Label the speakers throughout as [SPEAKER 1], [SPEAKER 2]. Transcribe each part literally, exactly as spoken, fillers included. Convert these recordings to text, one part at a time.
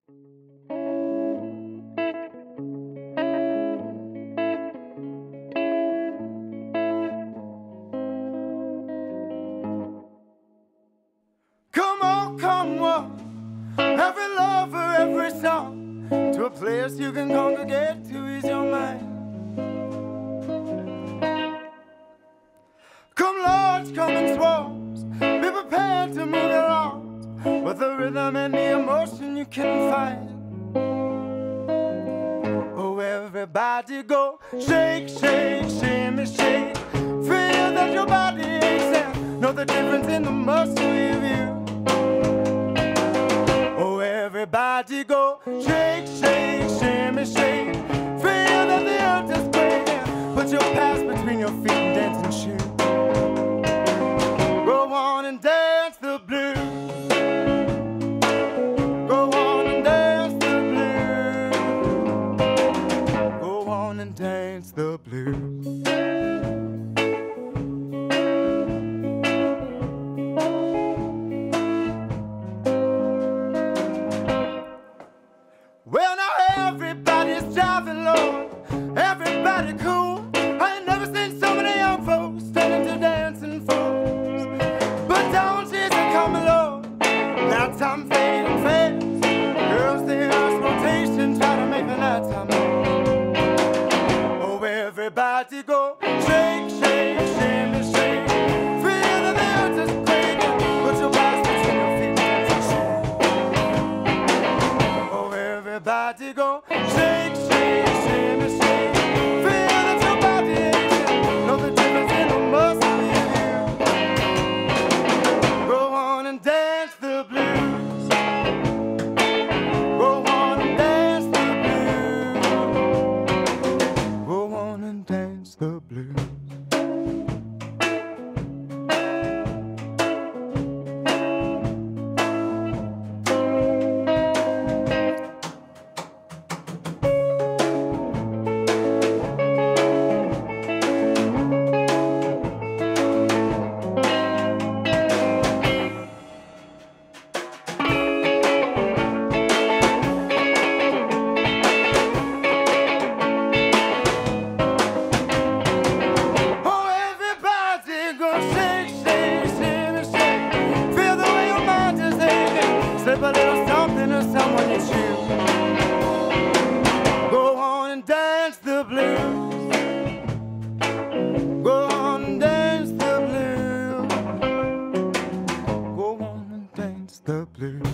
[SPEAKER 1] Come on, come on, every lover, every song, to a place you can congregate to ease your mind. Come large, come in swarms, be prepared to move your arms with the rhythm and the emotion you can find. Oh, everybody go shake, shake, shimmy, shake. Feel that your body aches and know the difference in the muscle you view. Oh, everybody go shake, shake, shimmy, shake. Feel that the earth is quaking. Put your past between your feet and dance and shoot. Go on and dance the blues. Go on and dance the blues. Go on and dance the blues. Well, now everybody's driving low, everybody cool. I ain't never seen so many young folks standing to dancing fools. But don't you say come along, now time fading fast. Girls, the earth's rotation, try to make the night time last. Oh, everybody go shake, shake, shimmy, shake. Feel that the earth is quaking. Put your body between your feet and shake. Oh, everybody go shake, shake, shimmy, shake. Feel that your body aches. Know the difference in the muscle you hear. Go on and dance the blues. Go on and dance the blues. Go on and dance the blues. Oh, everybody go shake, shake, shimmy, shake. Feel the way your mind is aching. Slip a little something to someone you choose. Go on and dance the blues. Go on and dance the blues. Go on and dance the blues.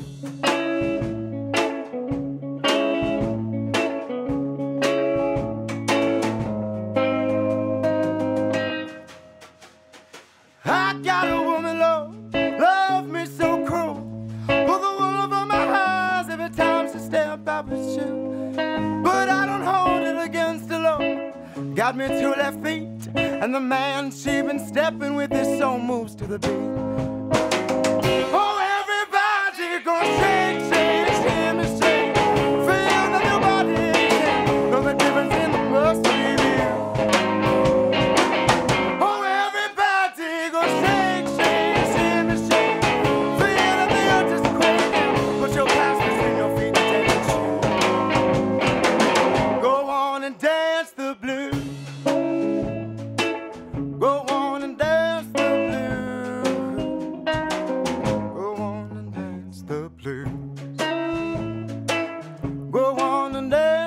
[SPEAKER 1] I got a woman, Lord, love me so cruel. Pull the wool over my eyes every time she step out with you. But I don't hold it against the Lord. Got me two left feet, and the man she been stepping with his soul moves to the beat. Oh, everybody go shake, shake, shimmy, shake. Feel that your body aches. Know the difference in the muscle you hear. Oh, everybody go shake, shake, shimmy, shake. Feel that the earth is quaking. Put your past between your feet and take a shoe. Go on and dance the blues. Go on and dance the blues. Go on and dance the blues. Go on and dance.